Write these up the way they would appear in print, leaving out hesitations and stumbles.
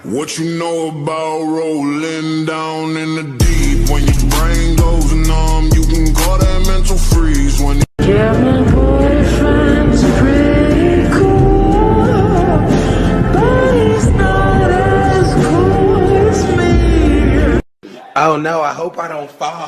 What you know about rolling down in the deep? When your brain goes numb, you can call that mental freeze. When yeah, my boyfriend's pretty cool, but he's not as cool as me. Oh no, I hope I don't fall.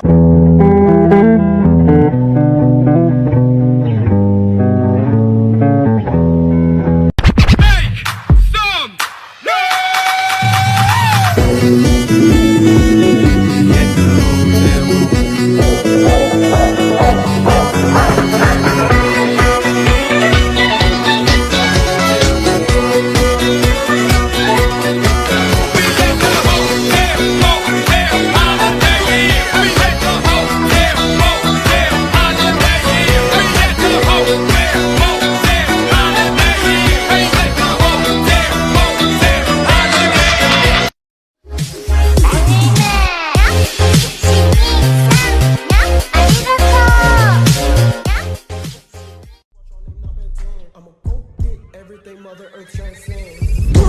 Mother Earth transcends.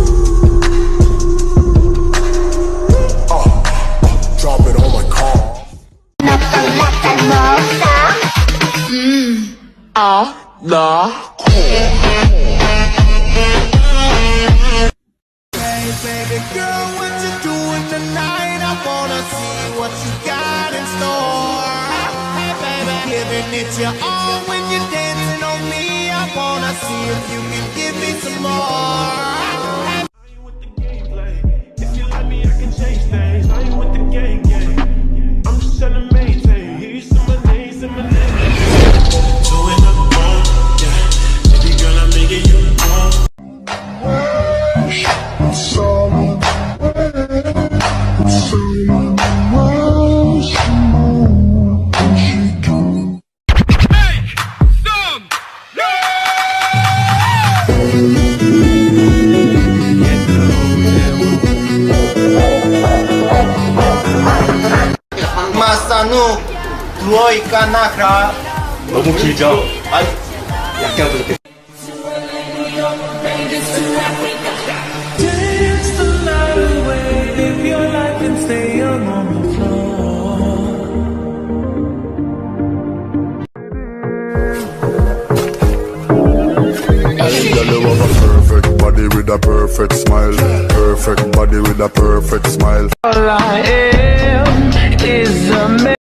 drop it on my car. Hey baby girl, what you doing tonight? I wanna see what you got in store. Hey baby, giving it your all when you're dancing on me. I wanna see if you can give me some more. I ain't with the gameplay. If you let me, I can change things. I ain't with the game. I'm just trying to maintain. Here's some of my name. Doing up wrong, yeah. Baby girl, I'm making you wrong. 마사누 누워있까나그라 너무 길죠? 아이, 약간 부족해. Dance the night away, live your life and stay young on the floor. Girl, you have a perfect body with a perfect smile. Perfect body with a perfect smile. All I am is a man.